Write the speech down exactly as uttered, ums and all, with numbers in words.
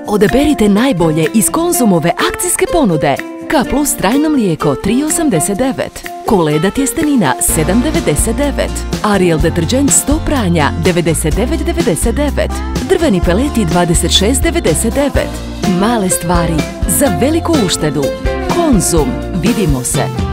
Odaberite najbolje iz Konzumove akcijske ponude. K plus trajno mlijeko tri osamdeset devet, Koleda tjestenina sedam devedeset devet, Ariel deterđent sto pranja devedeset devet devedeset devet, drveni peleti dvadeset šest devedeset devet. Male stvari za veliku uštedu. Konzum, vidimo se.